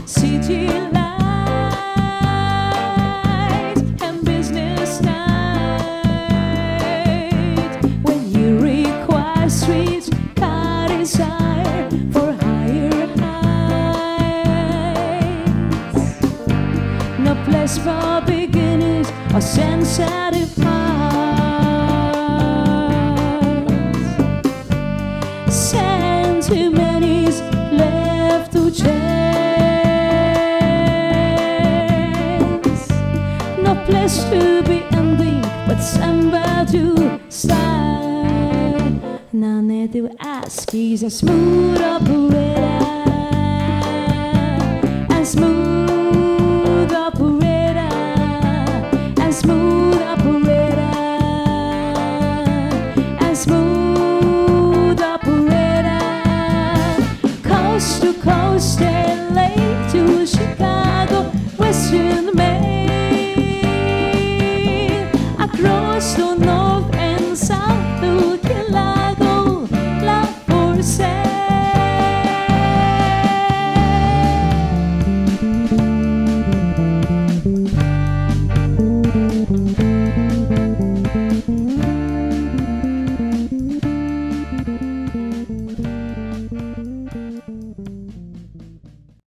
city light and business night. When you require street car desire for higher heights, no place for beginners or sensitive hearts. Sentiments left to chance. No place to be ending, but somewhere to start. No need to ask, he's a smooth operator. And smooth operator. And smooth operator. And smooth operator. Coast to coast.